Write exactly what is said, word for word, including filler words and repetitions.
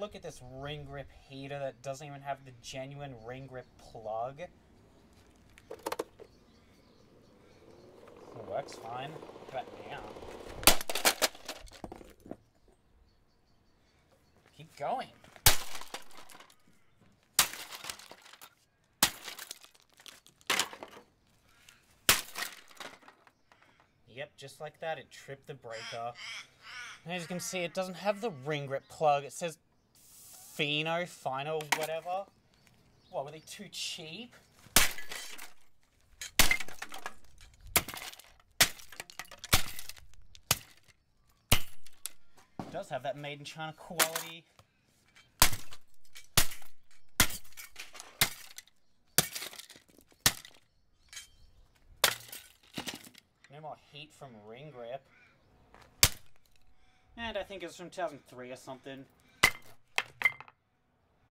Look at this ring grip heater that doesn't even have the genuine ring grip plug. It works fine. But now. Keep going. Yep, just like that, it tripped the breaker. And as you can see, it doesn't have the ring grip plug. It says Fino, Fino, whatever. What, were they too cheap? It does have that made in China quality. No more heat from ring grip. And I think it was from two thousand three or something.